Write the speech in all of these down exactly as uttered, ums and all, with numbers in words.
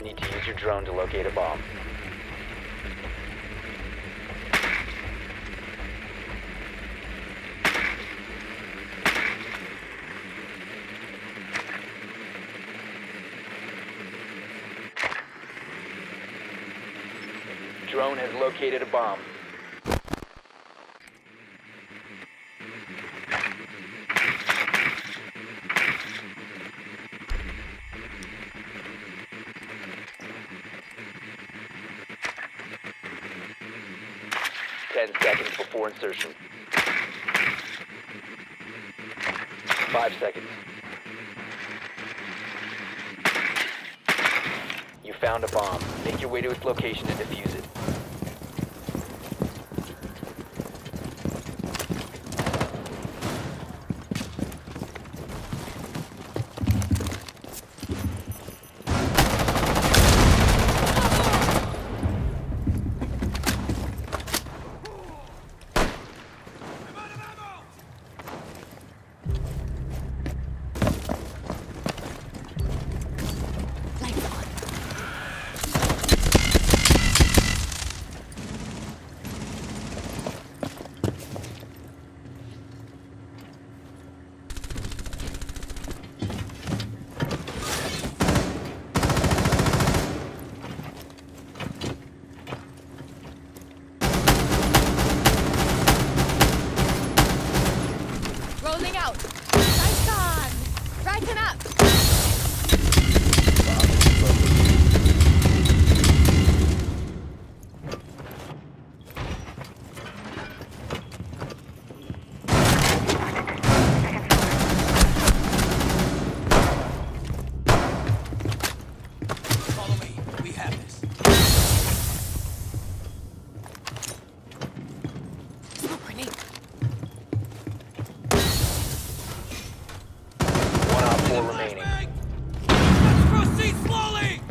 Need to use your drone to locate a bomb. Drone has located a bomb. Ten seconds before insertion. Five seconds. You found a bomb. Make your way to its location and defuse it. Rolling out. Nice on. Right him up. Follow me. We have this. Smoke grenade. One op four remaining. Let's proceed slowly.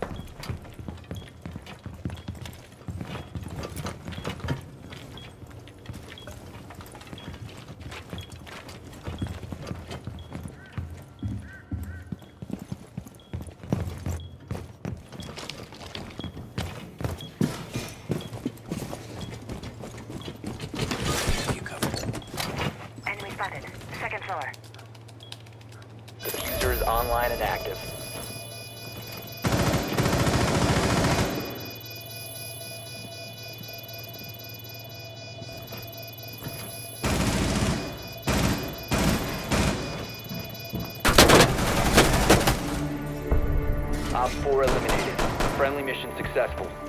You covered. Enemy spotted. Second floor. Diffuser is online and active. Op four eliminated. Friendly mission successful.